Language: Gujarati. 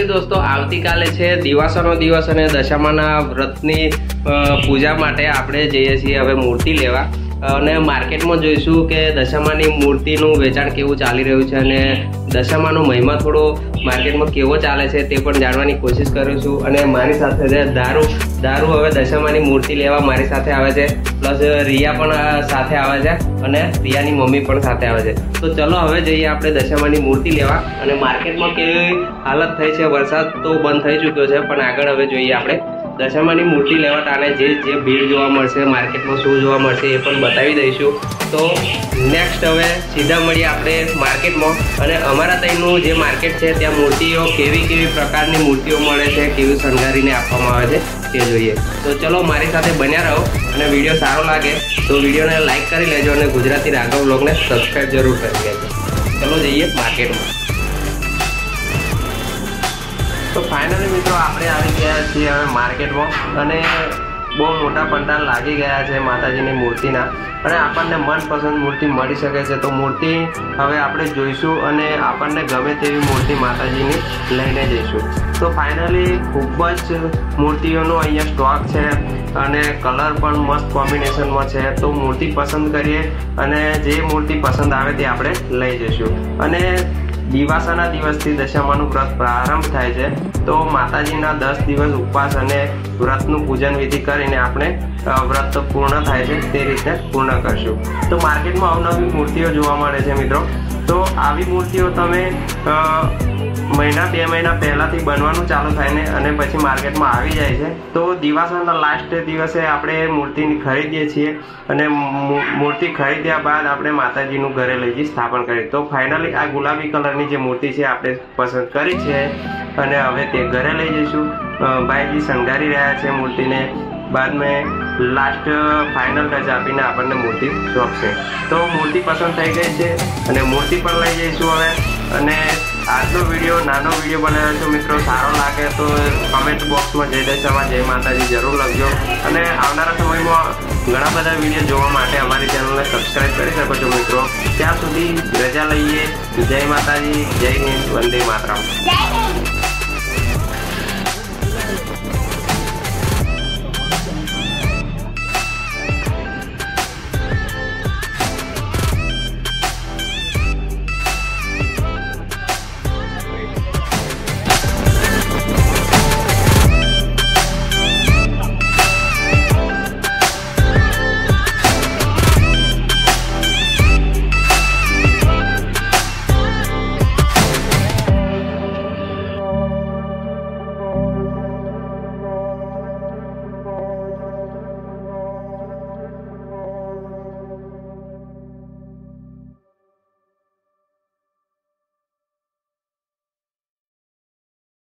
फाइनली दोस्तों આવતીકાલે છે દિવાસાનો દિવસ અને દશામાના વ્રતની પૂજા માટે આપણે જઈએ છીએ હવે મૂર્તિ લેવા અને માર્કેટમાં જોઈશું કે દશામાની મૂર્તિનું વેચાણ કેવું ચાલી રહ્યું છે અને દશામાનો મહિમા થોડો માર્કેટમાં કેવો ચાલે છે તે પણ જાણવાની કોશિશ કરીશું। અને મારી સાથે છે દારૂ હવે દશામાની મૂર્તિ લેવા મારી સાથે આવે છે, પ્લસ રિયા પણ સાથે આવે છે અને રિયાની મમ્મી પણ સાથે આવે છે। તો ચલો હવે જઈએ આપણે દશામાની મૂર્તિ લેવા। અને માર્કેટમાં કેવી હાલત થઈ છે, વરસાદ તો બંધ થઈ ચૂક્યો છે પણ આગળ હવે જોઈએ આપણે દશામાની મૂર્તિ લેવા ટાણે જે ભીડ જોવા મળશે, માર્કેટમાં શું જોવા મળશે એ પણ બતાવી દઈશું। તો નેક્સ્ટ હવે સીધા મળીએ આપણે માર્કેટમાં અને અમારા ત્યાંનું જે માર્કેટ છે ત્યાં મૂર્તિઓ કેવી પ્રકારની મૂર્તિઓ મળે છે, કેવી શણગારીને આપવામાં આવે છે તે જોઈએ। તો ચલો મારી સાથે બન્યા રહો અને વિડીયો સારો લાગે તો વિડીયોને લાઈક કરી લેજો અને ગુજરાતી રાઘવ વ્લોગને સબસ્ક્રાઈબ જરૂર કરી લેજો। ચલો જઈએ માર્કેટમાં। तो फाइनली मित्रों આપણે આવી ગયા છીએ હવે માર્કેટમાં અને બહુ મોટા પંડાલ લાગી ગયા છે માતાજીની મૂર્તિના અને આપણને મનપસંદ મૂર્તિ મળી શકે છે। તો મૂર્તિ હવે આપણે જોઈશું અને આપણને ગમે તેવી મૂર્તિ માતાજીની લઈને જઈશું। તો ફાઇનલી ખૂબ જ મૂર્તિઓનો અહીંયા સ્ટોક છે અને કલર પણ મસ્ત કોમ્બિનેશનમાં છે। તો મૂર્તિ પસંદ કરીએ અને જે મૂર્તિ પસંદ આવે તે આપણે લઈ જઈશું। અને દિવાસાના દિવસથી દશામાનું વ્રત પ્રારંભ થાય છે તો માતાજીના 10 દિવસ ઉપવાસ અને વ્રતનું પૂજન વિધિ કરીને આપણે વ્રત પૂર્ણ થાય છે તે રીતે પૂર્ણ કરશું। તો માર્કેટમાં અવનવી મૂર્તિઓ જોવા મળે છે મિત્રો। તો આવી મૂર્તિઓ તમે મહિના 2 મહિના પહેલાથી બનવાનું ચાલુ થાય ને અને પછી માર્કેટમાં આવી જાય છે। તો દિવાસાના લાસ્ટ દિવસે આપણે મૂર્તિની ખરીદીએ છીએ અને મૂર્તિ ખરીદ્યા બાદ આપણે માતાજીનું ઘરે લઈ જઈ સ્થાપન કરીએ। તો ફાઇનલી આ ગુલાબી કલરની જે મૂર્તિ છે આપણે પસંદ કરી છે અને હવે તે ઘરે લઈ જઈશું। ભાઈજી શણગારી રહ્યા છે મૂર્તિને, बाद में लास्ट फाइनल टच आपीने આપણને મૂર્તિ સોંપશે। તો મૂર્તિ પસંદ થઈ ગઈ છે અને મૂર્તિ પણ લઈ જઈશું હવે। અને આજનો વિડીયો નાનો વિડીયો બનાવ્યો છે મિત્રો, સારો લાગે તો કમેન્ટ બોક્સમાં જય દશામાં જય માતાજી જરૂર લખજો અને આવનારા સમયમાં ઘણા બધા વિડીયો જોવા માટે અમારી ચેનલને સબસ્ક્રાઇબ કરી શકો છો મિત્રો। ત્યાં સુધી રજા લઈએ। જય માતાજી, જય હિન્દ, વંદે માતરમ।